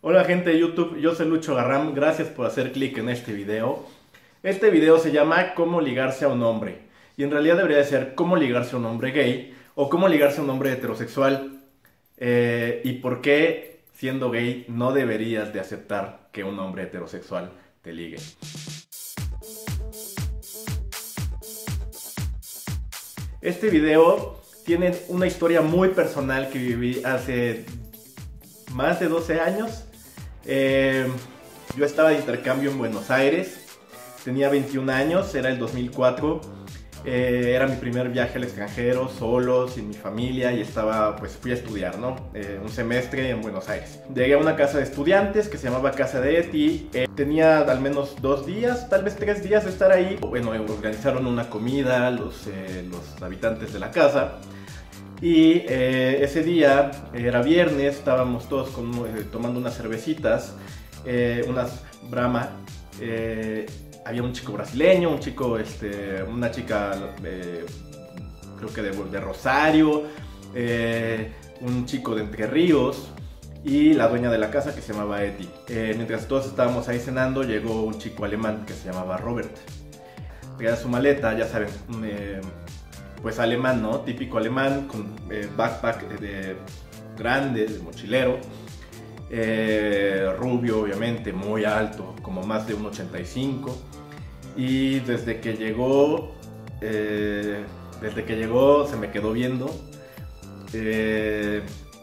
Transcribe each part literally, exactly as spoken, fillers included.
Hola gente de YouTube, yo soy Lucho Garram, gracias por hacer clic en este video. Este video se llama Cómo ligarse a un hombre, y en realidad debería de ser Cómo ligarse a un hombre gay o Cómo ligarse a un hombre heterosexual, eh, y por qué siendo gay no deberías de aceptar que un hombre heterosexual te ligue. Este video tiene una historia muy personal que viví hace más de doce años. Eh, yo estaba de intercambio en Buenos Aires, tenía veintiún años, era el dos mil cuatro, eh, era mi primer viaje al extranjero, solo, sin mi familia, y estaba, pues fui a estudiar, ¿no? Eh, un semestre en Buenos Aires. Llegué a una casa de estudiantes que se llamaba Casa de Eti, eh, tenía al menos dos días, tal vez tres días de estar ahí. Bueno, organizaron una comida los, eh, los habitantes de la casa. Y eh, ese día, era viernes, estábamos todos con, eh, tomando unas cervecitas, eh, unas Brahma. Eh, había un chico brasileño, un chico, este, una chica, eh, creo que de, de Rosario, eh, un chico de Entre Ríos y la dueña de la casa que se llamaba Eti. Eh, mientras todos estábamos ahí cenando, llegó un chico alemán que se llamaba Robert. Traía su maleta, ya saben, eh, pues alemán, ¿no? Típico alemán, con eh, backpack de, grande, de mochilero, eh, rubio obviamente, muy alto, como más de uno ochenta y cinco, y desde que llegó, eh, desde que llegó se me quedó viendo, eh,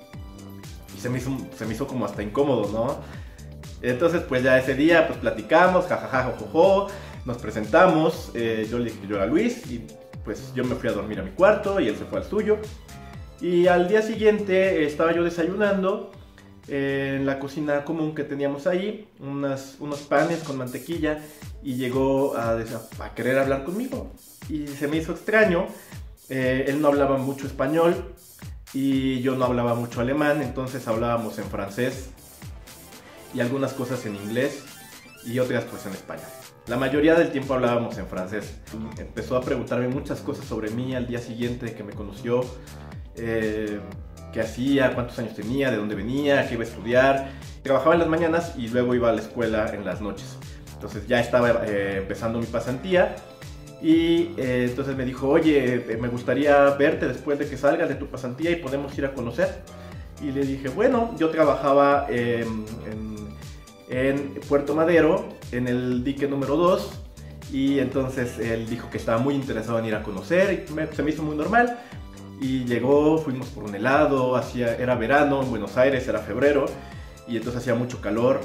y se me, hizo, se me hizo como hasta incómodo, ¿no? Entonces pues ya ese día pues platicamos, jajaja, jojojo, nos presentamos, eh, yo le dije que yo era Luis, y pues yo me fui a dormir a mi cuarto y él se fue al suyo. Y al día siguiente estaba yo desayunando eh, en la cocina común que teníamos ahí, unas, unos panes con mantequilla, y llegó a, a querer hablar conmigo. Y se me hizo extraño, eh, él no hablaba mucho español y yo no hablaba mucho alemán, entonces hablábamos en francés y algunas cosas en inglés y otras pues en español. La mayoría del tiempo hablábamos en francés. Empezó a preguntarme muchas cosas sobre mí al día siguiente de que me conoció, eh, qué hacía, cuántos años tenía, de dónde venía, qué iba a estudiar. Trabajaba en las mañanas y luego iba a la escuela en las noches. Entonces ya estaba eh, empezando mi pasantía y eh, entonces me dijo, oye, me gustaría verte después de que salgas de tu pasantía y podemos ir a conocer. Y le dije, bueno, yo trabajaba eh, en... en Puerto Madero, en el dique número dos, y entonces él dijo que estaba muy interesado en ir a conocer, y me, se me hizo muy normal, y llegó, fuimos por un helado, hacía, era verano en Buenos Aires, era febrero, y entonces hacía mucho calor,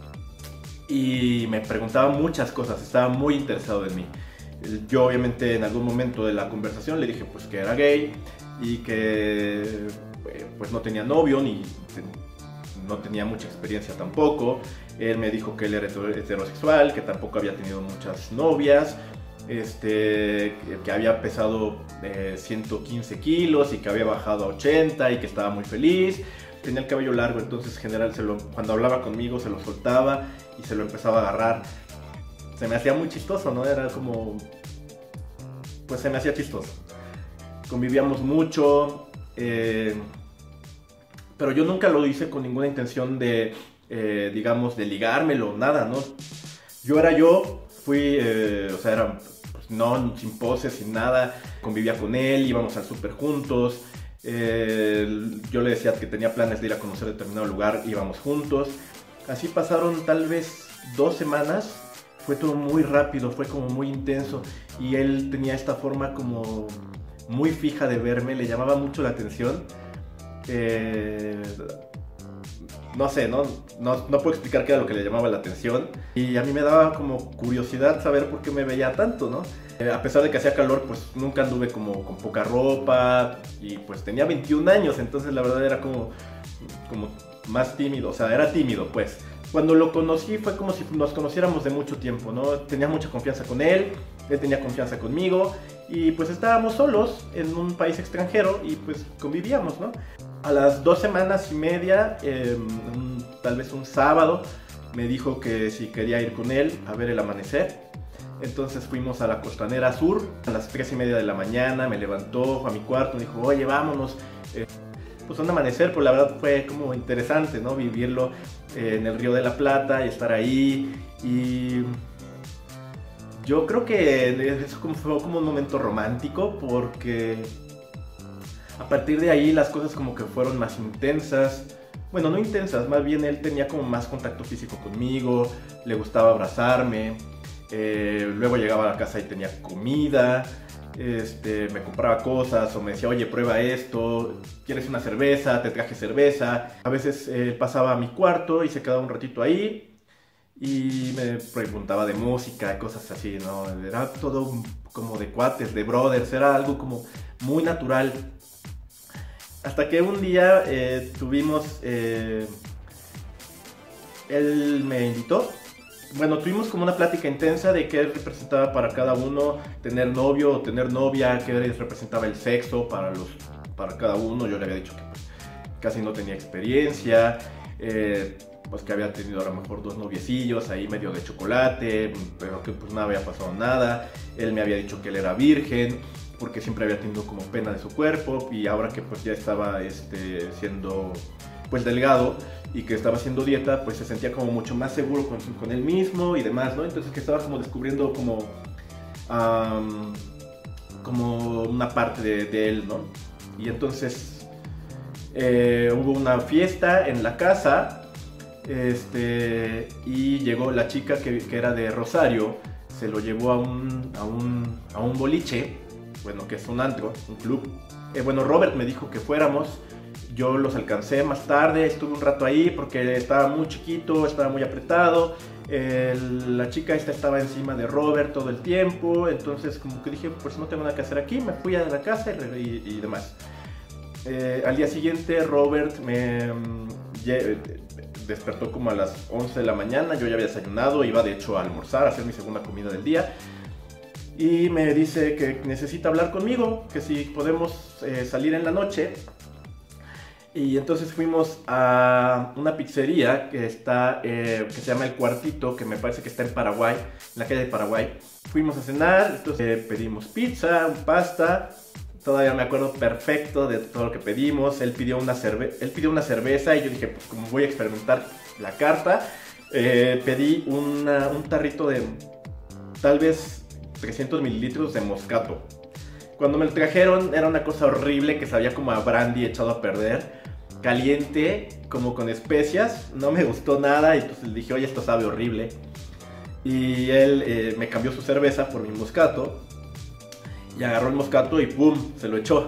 y me preguntaba muchas cosas, estaba muy interesado en mí. Yo obviamente en algún momento de la conversación le dije pues que era gay, y que pues no tenía novio, ni no tenía mucha experiencia tampoco. Él me dijo que él era heterosexual, que tampoco había tenido muchas novias, este, que había pesado eh, ciento quince kilos y que había bajado a ochenta y que estaba muy feliz. Tenía el cabello largo, entonces en general se lo, cuando hablaba conmigo se lo soltaba y se lo empezaba a agarrar. Se me hacía muy chistoso, ¿no? Era como... pues se me hacía chistoso. Convivíamos mucho, eh, pero yo nunca lo hice con ninguna intención de, eh, digamos, de ligármelo, nada, ¿no? Yo era yo, fui, eh, o sea, era, pues, no, sin poses, sin nada, convivía con él, íbamos al súper juntos, eh, yo le decía que tenía planes de ir a conocer determinado lugar, íbamos juntos. Así pasaron tal vez dos semanas, fue todo muy rápido, fue como muy intenso, y él tenía esta forma como muy fija de verme, le llamaba mucho la atención. Eh, no sé, ¿no? No, no puedo explicar qué era lo que le llamaba la atención, y a mí me daba como curiosidad saber por qué me veía tanto, ¿no? Eh, a pesar de que hacía calor, pues nunca anduve como con poca ropa, y pues tenía veintiún años, entonces la verdad era como, como más tímido, o sea, era tímido pues. Cuando lo conocí fue como si nos conociéramos de mucho tiempo, ¿no? Tenía mucha confianza con él, él tenía confianza conmigo, y pues estábamos solos en un país extranjero y pues convivíamos, ¿no? A las dos semanas y media, eh, un, tal vez un sábado, me dijo que si quería ir con él a ver el amanecer. Entonces fuimos a la Costanera Sur a las tres y media de la mañana, me levantó, fue a mi cuarto, me dijo, oye, vámonos. Eh, pues un amanecer, pues la verdad fue como interesante, ¿no? Vivirlo eh, en el Río de la Plata y estar ahí. Y yo creo que eso fue como un momento romántico, porque a partir de ahí las cosas como que fueron más intensas. Bueno, no intensas, más bien él tenía como más contacto físico conmigo, le gustaba abrazarme, eh, luego llegaba a la casa y tenía comida, este, me compraba cosas o me decía, oye, prueba esto, ¿quieres una cerveza? Te traje cerveza. A veces eh, pasaba a mi cuarto y se quedaba un ratito ahí y me preguntaba de música y cosas así, ¿no? Era todo como de cuates, de brothers, era algo como muy natural. Hasta que un día eh, tuvimos, eh, él me invitó, bueno, tuvimos como una plática intensa de qué representaba para cada uno tener novio o tener novia, qué representaba el sexo para, los, para cada uno. Yo le había dicho que pues, casi no tenía experiencia, eh, pues que había tenido a lo mejor dos noviecillos ahí medio de chocolate, pero que pues no había pasado nada. Él me había dicho que él era virgen, porque siempre había tenido como pena de su cuerpo, y ahora que pues ya estaba este, siendo pues delgado y que estaba haciendo dieta, pues se sentía como mucho más seguro con, con él mismo y demás, ¿no? Entonces que estaba como descubriendo como, um, como una parte de, de él, ¿no? Y entonces eh, hubo una fiesta en la casa, este, y llegó la chica que, que era de Rosario, se lo llevó a un, a un, a un boliche, bueno, que es un antro, un club. Eh, bueno, Robert me dijo que fuéramos, yo los alcancé más tarde, estuve un rato ahí porque estaba muy chiquito, estaba muy apretado, eh, la chica esta estaba encima de Robert todo el tiempo, entonces como que dije, pues no tengo nada que hacer aquí, me fui a la casa y, y, y demás. Eh, al día siguiente Robert me mm, despertó como a las once de la mañana, yo ya había desayunado, iba de hecho a almorzar, a hacer mi segunda comida del día. Y me dice que necesita hablar conmigo, que si podemos eh, salir en la noche. Y entonces fuimos a una pizzería que está, eh, que se llama El Cuartito, que me parece que está en Paraguay, en la calle de Paraguay. Fuimos a cenar, entonces eh, pedimos pizza, pasta. Todavía me acuerdo perfecto de todo lo que pedimos. Él pidió una, cerve él pidió una cerveza y yo dije, pues como voy a experimentar la carta, eh, pedí una, un tarrito de tal vez trescientos mililitros de Moscato. Cuando me lo trajeron era una cosa horrible que sabía como a brandy echado a perder, caliente, como con especias, no me gustó nada y entonces le dije, oye, esto sabe horrible. Y él eh, me cambió su cerveza por mi Moscato y agarró el Moscato y ¡pum!, se lo echó.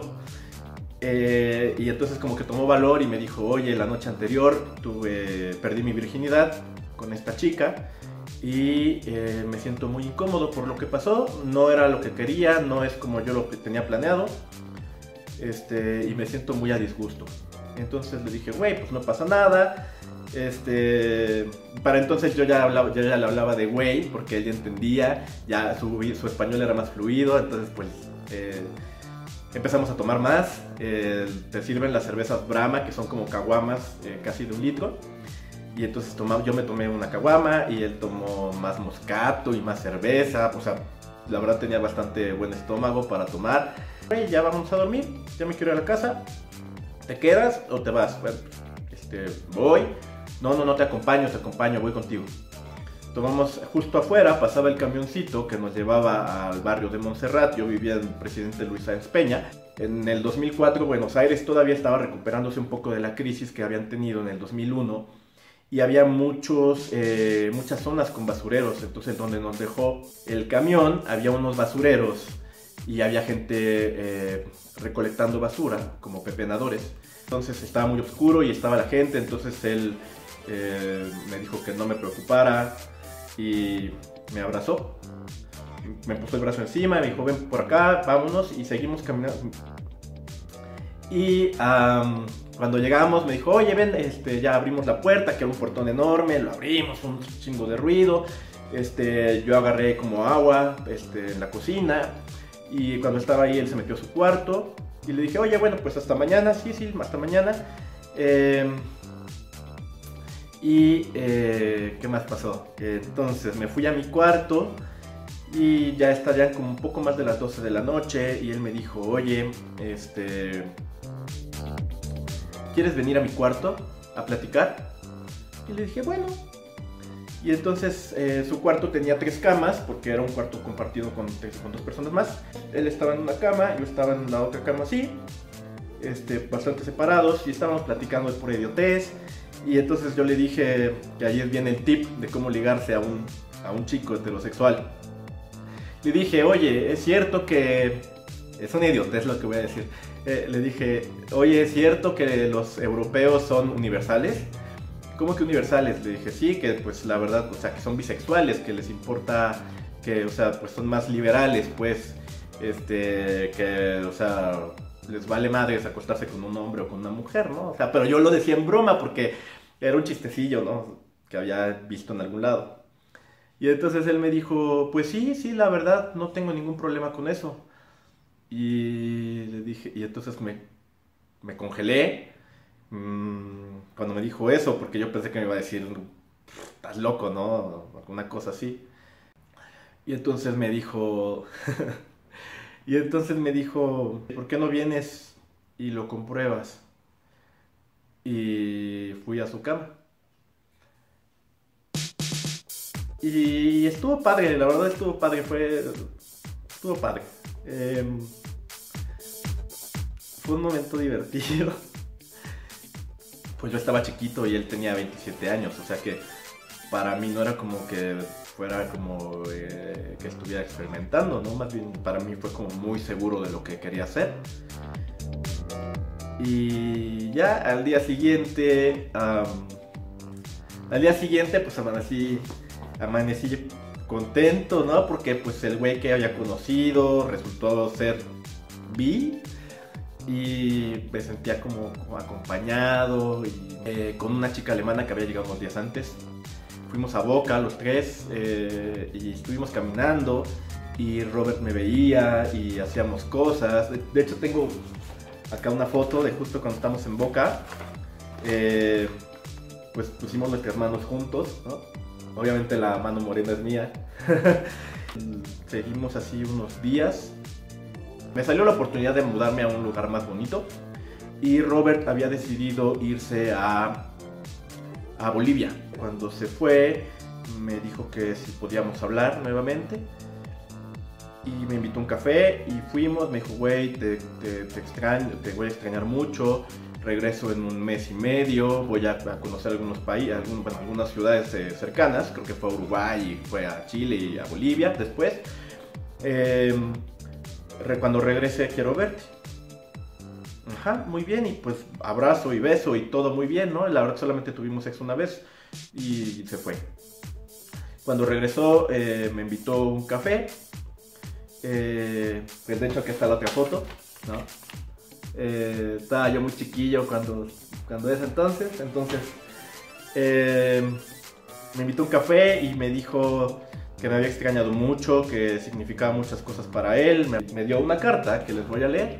Eh, y entonces como que tomó valor y me dijo, oye, la noche anterior tuve, perdí mi virginidad con esta chica y eh, me siento muy incómodo por lo que pasó, no era lo que quería, no es como yo lo que tenía planeado, este, y me siento muy a disgusto. Entonces le dije, güey, pues no pasa nada. Este, para entonces yo ya, hablaba, yo ya le hablaba de güey, porque él ya entendía, ya su, su español era más fluido, entonces pues eh, empezamos a tomar más. Eh, te sirven las cervezas Brahma, que son como caguamas, eh, casi de un litro. Y entonces tomamos, yo me tomé una caguama y él tomó más Moscato y más cerveza. O sea, la verdad tenía bastante buen estómago para tomar. Y ya vamos a dormir, ya me quiero ir a la casa. ¿Te quedas o te vas? Bueno, este, voy. No, no, no te acompaño, te acompaño, voy contigo. Tomamos justo afuera, pasaba el camioncito que nos llevaba al barrio de Montserrat. Yo vivía en Presidente Luis Sáenz Peña. En el dos mil cuatro Buenos Aires todavía estaba recuperándose un poco de la crisis que habían tenido en el dos mil uno. Y había muchos, eh, muchas zonas con basureros. Entonces donde nos dejó el camión había unos basureros y había gente eh, recolectando basura como pepenadores. Entonces estaba muy oscuro y estaba la gente, entonces él eh, me dijo que no me preocupara y me abrazó. Me puso el brazo encima y me dijo, ven por acá, vámonos, y seguimos caminando. Y um, cuando llegamos me dijo, oye, ven, este, ya abrimos la puerta, que era un portón enorme, lo abrimos, un chingo de ruido. Este, yo agarré como agua este, en la cocina, y cuando estaba ahí él se metió a su cuarto y le dije, oye, bueno, pues hasta mañana. Sí, sí, hasta mañana. Eh, y eh, ¿qué más pasó? Entonces me fui a mi cuarto y ya estarían como un poco más de las doce de la noche y él me dijo, oye, este... ¿quieres venir a mi cuarto a platicar? Y le dije, bueno. Y entonces eh, su cuarto tenía tres camas, porque era un cuarto compartido con, con dos personas más. Él estaba en una cama, yo estaba en la otra cama así, este, bastante separados, y estábamos platicando de pura idiotez. Y entonces yo le dije que ahí viene el tip de cómo ligarse a un, a un chico heterosexual. Le dije, oye, es cierto que... Es una idiotez lo que voy a decir. Eh, le dije, oye, ¿es cierto que los europeos son universales? ¿Cómo que universales? Le dije, sí, que pues la verdad, o sea, que son bisexuales, que les importa, que, o sea, pues son más liberales, pues, este, que, o sea, les vale madres acostarse con un hombre o con una mujer, ¿no? O sea, pero yo lo decía en broma porque era un chistecillo, ¿no? Que había visto en algún lado. Y entonces él me dijo, pues sí, sí, la verdad, no tengo ningún problema con eso. Y le dije, y entonces me, me congelé mmm, cuando me dijo eso, porque yo pensé que me iba a decir, estás loco, ¿no? Alguna cosa así. Y entonces me dijo, y entonces me dijo, ¿por qué no vienes y lo compruebas? Y fui a su cama. Y estuvo padre, la verdad estuvo padre, fue, estuvo padre. Eh, fue un momento divertido. Pues yo estaba chiquito y él tenía veintisiete años, o sea que para mí no era como que fuera como eh, que estuviera experimentando, ¿no? Más bien para mí fue como muy seguro de lo que quería hacer. Y ya al día siguiente, um, al día siguiente pues amanecí, amanecí contento, ¿no? Porque pues el güey que había conocido resultó ser bi. Y me sentía como, como acompañado y, eh, con una chica alemana que había llegado unos días antes. Fuimos a Boca los tres eh, y estuvimos caminando y Robert me veía y hacíamos cosas. De, de hecho tengo acá una foto de justo cuando estamos en Boca. Eh, pues pusimos nuestras manos juntos, ¿no? Obviamente la mano morena es mía. Seguimos así unos días. Me salió la oportunidad de mudarme a un lugar más bonito y Robert había decidido irse a, a Bolivia. Cuando se fue me dijo que si podíamos hablar nuevamente y me invitó a un café y fuimos. Me dijo, güey, te, te, te extraño, te voy a extrañar mucho, regreso en un mes y medio, voy a, a conocer algunos países, algún, bueno, algunas ciudades eh, cercanas, creo que fue a Uruguay, y fue a Chile y a Bolivia después. Eh, Cuando regrese quiero verte. Ajá, muy bien, y pues abrazo y beso y todo muy bien, ¿no? La verdad solamente tuvimos sexo una vez y se fue. Cuando regresó eh, me invitó a un café. Eh, pues de hecho aquí está la otra foto, ¿no? Eh, estaba yo muy chiquillo cuando, cuando es entonces. Entonces eh, me invitó a un café y me dijo que me había extrañado mucho, que significaba muchas cosas para él. Me, me dio una carta que les voy a leer.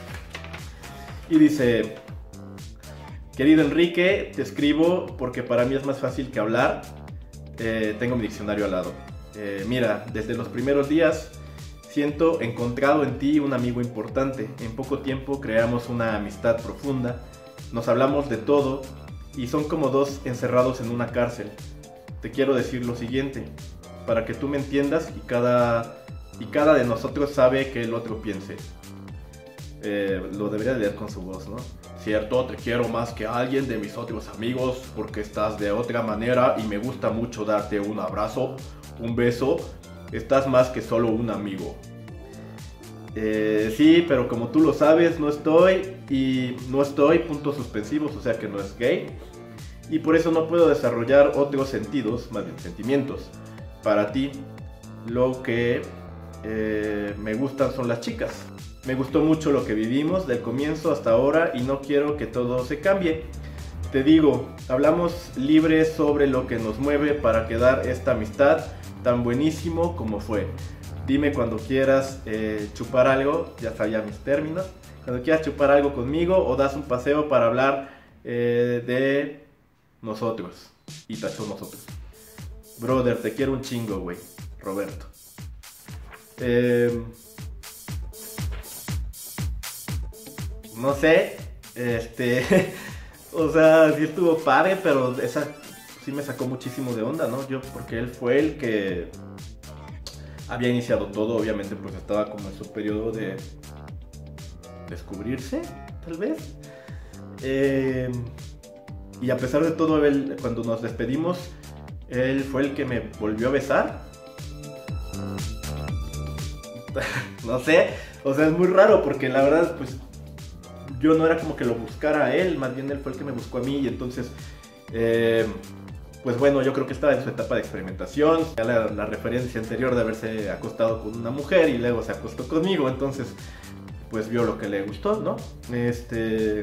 Y dice: querido Enrique, te escribo porque para mí es más fácil que hablar. Eh, tengo mi diccionario al lado. Eh, mira, desde los primeros días siento encontrado en ti un amigo importante. En poco tiempo creamos una amistad profunda. Nos hablamos de todo y son como dos encerrados en una cárcel. Te quiero decir lo siguiente, para que tú me entiendas y cada, y cada de nosotros sabe que el otro piense. Eh, lo debería leer con su voz, ¿no? Cierto, te quiero más que a alguien de mis otros amigos porque estás de otra manera y me gusta mucho darte un abrazo, un beso. Estás más que solo un amigo. Eh, sí, pero como tú lo sabes, no estoy y no estoy, puntos suspensivos, o sea que no es gay. Y por eso no puedo desarrollar otros sentidos, más bien sentimientos. Para ti, lo que eh, me gustan son las chicas. Me gustó mucho lo que vivimos del comienzo hasta ahora y no quiero que todo se cambie. Te digo, hablamos libres sobre lo que nos mueve para quedar esta amistad tan buenísimo como fue. Dime cuando quieras eh, chupar algo, ya sabía mis términos. Cuando quieras chupar algo conmigo o das un paseo para hablar eh, de nosotros. Y tachó nosotros. Brother, te quiero un chingo, güey. Roberto. Eh, no sé. Este. O sea, sí estuvo padre, pero esa sí me sacó muchísimo de onda, ¿no? Yo, porque él fue el que había iniciado todo, obviamente, pues estaba como en su periodo de descubrirse, tal vez. Eh, y a pesar de todo, él, cuando nos despedimos, él fue el que me volvió a besar. No sé, o sea, es muy raro porque la verdad, pues yo no era como que lo buscara a él, más bien él fue el que me buscó a mí. Y entonces, eh, pues bueno, yo creo que estaba en su etapa de experimentación. Ya la, la referencia anterior de haberse acostado con una mujer y luego se acostó conmigo, entonces pues vio lo que le gustó, ¿no? Este...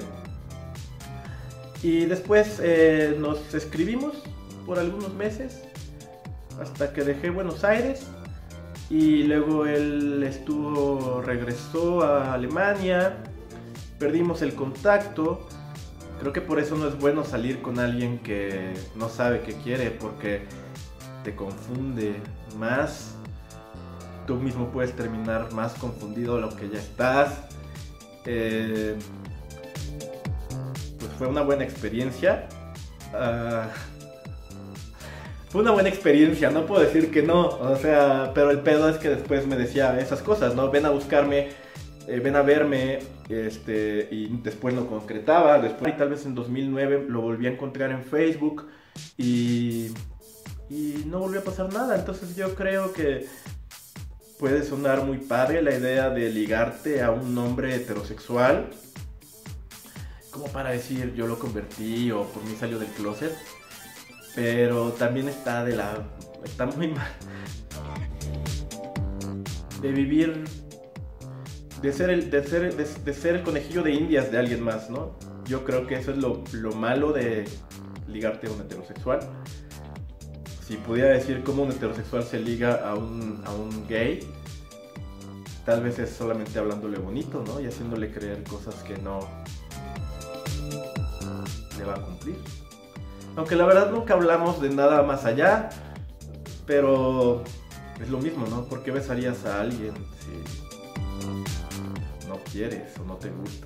Y después eh, nos escribimos por algunos meses hasta que dejé Buenos Aires. Y luego él estuvo, regresó a Alemania, perdimos el contacto. Creo que por eso no es bueno salir con alguien que no sabe qué quiere, porque te confunde más. Tú mismo puedes terminar más confundido de lo que ya estás. Eh, pues fue una buena experiencia. Uh, Fue una buena experiencia, no puedo decir que no, o sea, pero el pedo es que después me decía esas cosas, ¿no? Ven a buscarme, eh, ven a verme, este, y después lo concretaba. Después, y tal vez en dos mil nueve lo volví a encontrar en Facebook y, y no volvió a pasar nada. Entonces yo creo que puede sonar muy padre la idea de ligarte a un hombre heterosexual, como para decir yo lo convertí o por mí salió del closet. Pero también está de la... está muy mal. De vivir... De ser el, de ser, de, de ser el conejillo de indias de alguien más, ¿no? Yo creo que eso es lo, lo malo de ligarte a un heterosexual. Si pudiera decir cómo un heterosexual se liga a un, a un gay, tal vez es solamente hablándole bonito, ¿no? Y haciéndole creer cosas que no le va a cumplir. Aunque la verdad nunca hablamos de nada más allá, pero es lo mismo, ¿no? ¿Por qué besarías a alguien si no quieres o no te gusta?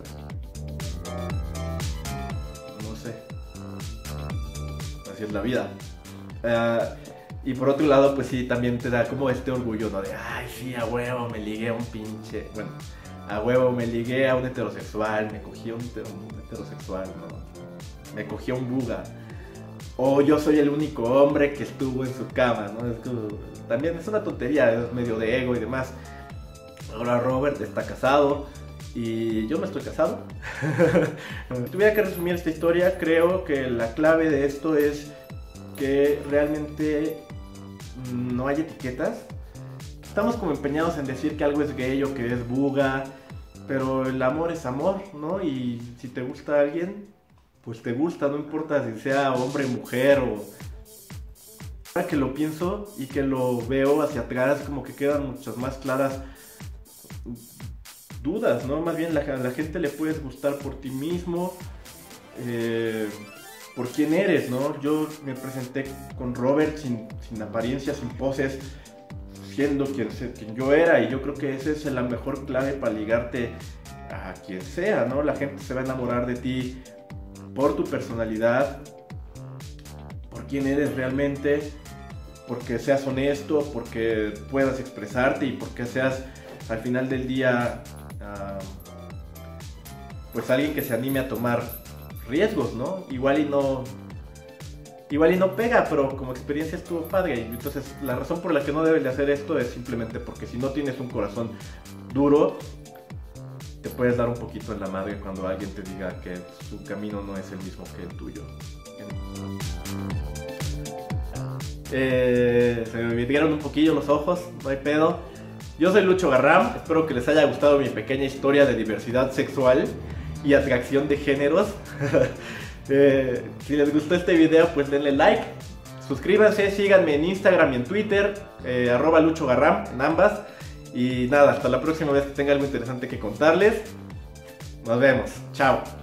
No sé. Así es la vida. Uh, y por otro lado, pues sí, también te da como este orgullo, ¿no? De, ay, sí, a huevo me ligué a un pinche... Bueno, a huevo me ligué a un heterosexual, me cogí a un, un heterosexual, ¿no? Me cogí a un buga. O yo soy el único hombre que estuvo en su cama, ¿no? Es como, también es una tontería, es medio de ego y demás. Ahora Robert está casado y yo no estoy casado. Si tuviera que resumir esta historia, creo que la clave de esto es que realmente no hay etiquetas. Estamos como empeñados en decir que algo es gay o que es buga, pero el amor es amor, ¿no? Y si te gusta alguien, pues te gusta, no importa si sea hombre, mujer o... Ahora que lo pienso y que lo veo hacia atrás, como que quedan muchas más claras dudas, ¿no? Más bien la, a la gente le puedes gustar por ti mismo, eh, por quién eres, ¿no? Yo me presenté con Robert sin, sin apariencia, sin poses, siendo quien, quien yo era, y yo creo que esa es la mejor clave para ligarte a quien sea, ¿no? La gente se va a enamorar de ti por tu personalidad, por quién eres realmente, porque seas honesto, porque puedas expresarte y porque seas al final del día uh, pues alguien que se anime a tomar riesgos, ¿no? Igual y no igual y no pega, pero como experiencia estuvo padre. Y entonces la razón por la que no debes de hacer esto es simplemente porque si no tienes un corazón duro, te puedes dar un poquito en la madre cuando alguien te diga que su camino no es el mismo que el tuyo. Eh, se me vidrieron un poquillo los ojos, no hay pedo. Yo soy Lucho Garram, espero que les haya gustado mi pequeña historia de diversidad sexual y atracción de géneros. eh, si les gustó este video, pues denle like, suscríbanse, síganme en Instagram y en Twitter, eh, arroba Lucho Garram en ambas. Y nada, hasta la próxima vez que tenga algo interesante que contarles. Nos vemos, chao.